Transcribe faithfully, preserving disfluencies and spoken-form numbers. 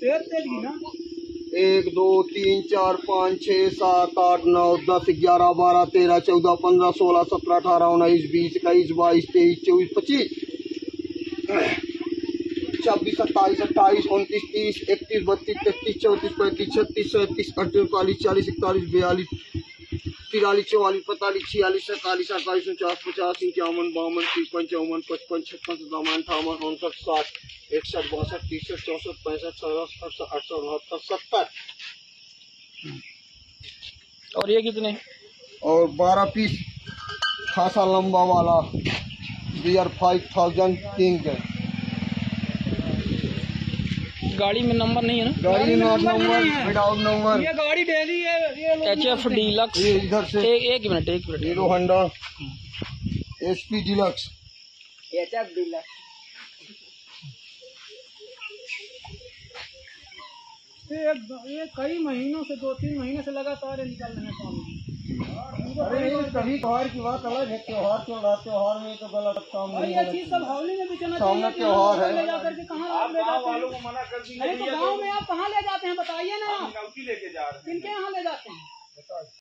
एक दो तीन चार पाँच छः सात आठ नौ दस ग्यारह बारह तेरह चौदह पंद्रह सोलह सत्रह अठारह उन्नीस बीस इक्कीस बाईस तेईस चौबीस पच्चीस छब्बीस सत्ताईस अट्ठाईस उनतीस तीस इकतीस बत्तीस तैंतीस चौंतीस पैंतीस छत्तीस सैंतीस अड़तालीस चालीस इकतालीस बयालीस तिरालीस चौवालीस पैंतालीस छियालीस सैंतालीस अड़तालीस उनचास पचास इक्यावन बावन तिरपन चौवन पचपन छप्पन सत्तावन अठावन उनसठ साठ इकसठ बासठ तिरसठ चौंसठ पैंसठ सड़सठ अड़सठ अड़सठ उनहत्तर सत्तर। और ये कितने? और बारह पीस खासा लंबा वाला बियर फाइव थाउजेंड किंग है। गाड़ी में नंबर नहीं है ना? गाड़ी में नंबर विदाउट नंबर। ये गाड़ी डेली है एच एफ डीलक्स। ये इधर से एक एक मिनट एक मिनट Hero Honda H P deluxe H F deluxe. ये कई महीनों से दो तीन महीने से लगातार निकल रहे हैं काम। अरे कभी त्योहार की बात अलग है, त्योहार चल रहा त्योहार में तो गलत काम नहीं है। ये चीज सब हौली में बेचना सामने त्योहार है। ले जाकर के कहाँ ले जाते हैं? अरे तो गाँव में आप कहाँ ले जाते हैं बताइए ना, लेके जा रहे हैं किनके यहाँ ले जाते हैं?